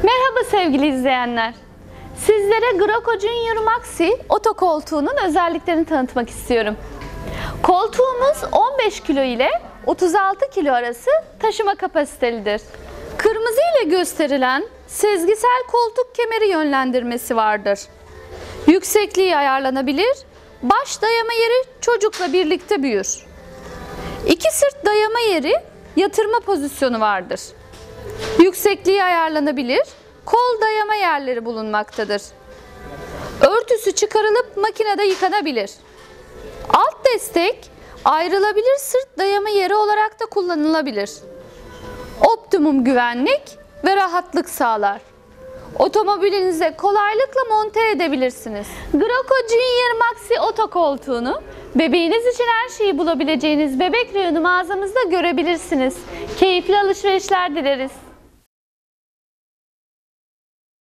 Merhaba sevgili izleyenler. Sizlere Graco Junior Maxi otokoltuğunun özelliklerini tanıtmak istiyorum. Koltuğumuz 15 kilo ile 36 kilo arası taşıma kapasitelidir. Kırmızı ile gösterilen sezgisel koltuk kemeri yönlendirmesi vardır. Yüksekliği ayarlanabilir, baş dayama yeri çocukla birlikte büyür. İki sırt dayama yeri yatırma pozisyonu vardır. Yüksekliği ayarlanabilir, kol dayama yerleri bulunmaktadır. Örtüsü çıkarılıp makinede yıkanabilir. Alt destek ayrılabilir sırt dayama yeri olarak da kullanılabilir. Optimum güvenlik ve rahatlık sağlar. Otomobilinize kolaylıkla monte edebilirsiniz. Graco Junior Maxi otokoltuğunu bebeğiniz için her şeyi bulabileceğiniz bebek reyonu mağazamızda görebilirsiniz. Keyifli alışverişler dileriz.